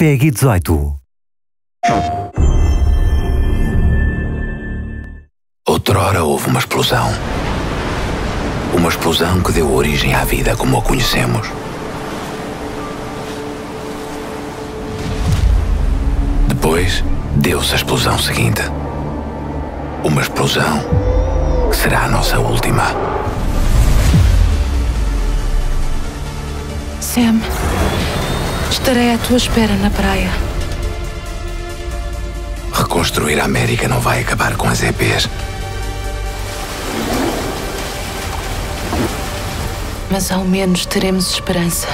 PEGI 18. Outrora houve uma explosão. Uma explosão que deu origem à vida como a conhecemos. Depois, deu-se a explosão seguinte. Uma explosão que será a nossa última. Sam, estarei à tua espera na praia. Reconstruir a América não vai acabar com as EPs. Mas ao menos teremos esperança.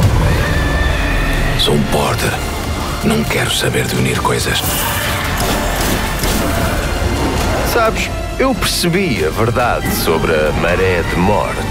Sou um porter. Não quero saber de unir coisas. Sabes, eu percebi a verdade sobre a maré de morte.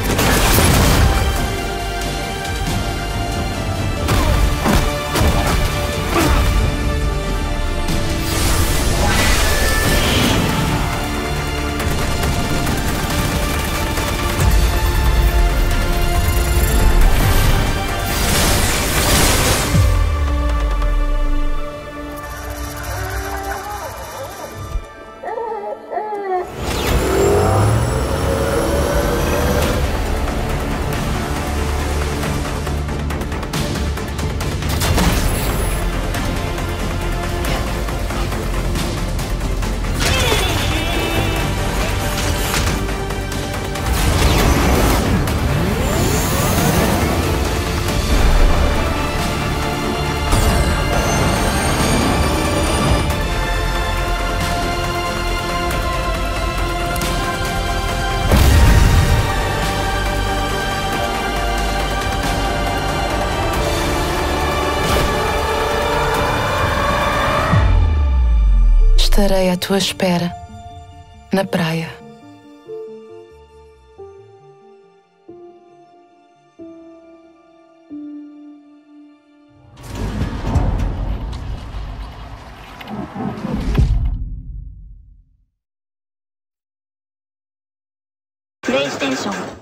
Estarei à tua espera na praia. PlayStation